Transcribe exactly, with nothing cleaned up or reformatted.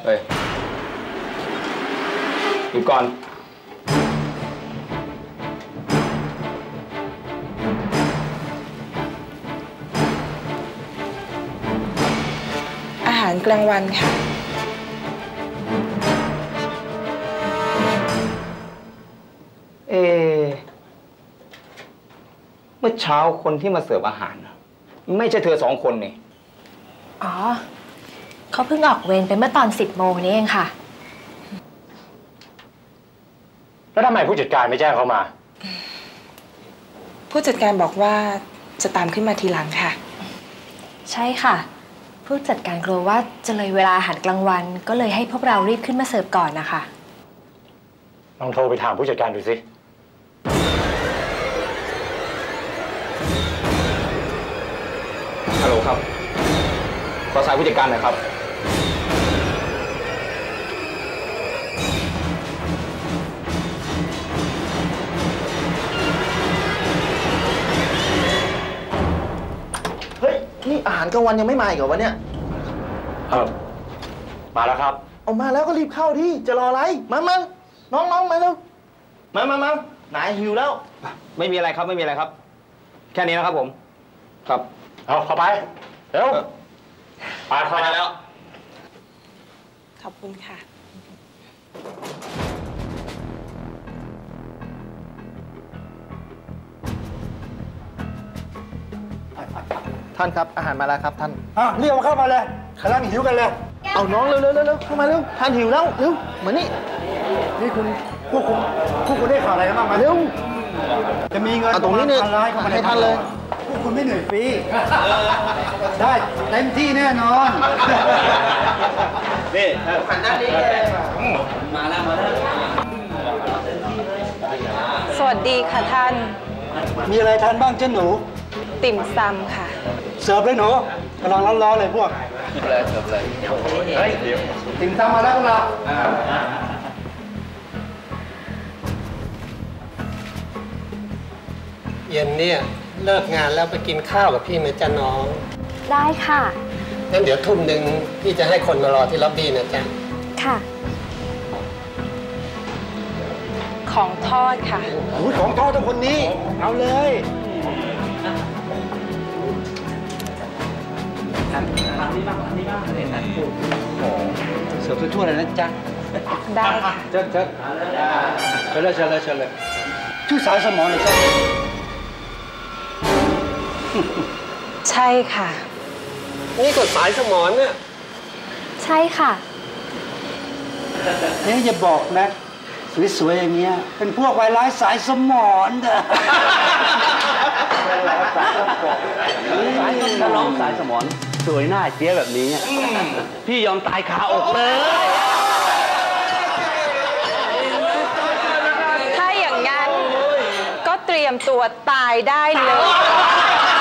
ฮ้ยหยุดก่อนอาหารกลางวันค่ะเอเมื่อเช้าคนที่มาเสิร์ฟอาหารไม่ใช่เธอสองคนนี่อ๋อเขาเพิ่งออกเวรไปเมื่อตอนสิบโมงนี้เองค่ะแล้วทำไมผู้จัดการไม่แจ้งเขามาผู้จัดการบอกว่าจะตามขึ้นมาทีหลังค่ะใช่ค่ะผู้จัดการกลัวว่าจะเลยเวลาอาหารกลางวันก็เลยให้พวกเรารีบขึ้นมาเสิร์ฟก่อนนะคะลองโทรไปถามผู้จัดการดูสิฮัลโหลครับขอสายผู้จัดการหน่อยครับเฮ้ยนี่อาหารกลางวันยังไม่มาอีกเหรอวะเนี่ยเออมาแล้วครับเอามาแล้วก็รีบเข้าดิจะรออะไรมามาน้องน้องมาเร็วมามามาไหนหิวแล้วไม่มีอะไรครับไม่มีอะไรครับแค่นี้นะครับผมครับเอาเข้าไปเร็วปาดเข้ามาแล้วขอบคุณค่ะท่านครับอาหารมาแล้วครับท่านอ่ะเรียกเข้ามาเลยกำลังหิวกันเลยเอาน้องเร็วเร็วเร็วเข้ามาเร็วท่านหิวแล้วเร็วมานี่นี่คุณพวกคุณพวกคุณได้ข่าวอะไรกันบ้างมาเร็วจะมีเงินเอาตรงนี้เนี่ยให้ท่านเลยพวกคุณไม่เหนื่อยฟรีได้เต็มที่แน่นอนนี่หันหน้านี้มาแล้วมาแล้วสวัสดีค่ะท่านมีอะไรทานบ้างเจ้าหนูติ่มซำค่ะเสิร์ฟเลยหนูกำลังร้อนๆเลยพวกเลยเสิร์ฟเลยเฮ้ยติ่มซำมาแล้วพวกเราเย็นเนี่ยเลิกงานแล้วไปกินข้าวกับพี่ไหมจ๊ะน้องได้ค่ะงั้นเดี๋ยวทุ่มหนึ่งพี่จะให้คนมารอที่ล็อบบี้นะจ๊ะค่ะของทอดค่ะโอ้ยของทอดทุกคนนี้เอาเลยทานนี้บ้างทานนี้บ้างเห็นท่านพูดโอ้เสิร์ฟทั่วๆเลยนะจ๊ะได้ค่ะเชิญเชิญเชิญเลยเชิญเลยเชิญเลยชื่อสายสมองเลยจ้ะใช่ค่ะนี่ก็สายสมองเนี่ยใช่ค่ะเฮ้ยอย่าบอกนะสวยๆอย่างเงี้ยเป็นพวกไวรัสสายสมองเด้อถ้าน้องสายสมองสวยหน้าเจี๊ยบแบบนี้พี่ยอมตายคาอกเลยถ้าอย่างนั้นก็เตรียมตัวตายได้เลย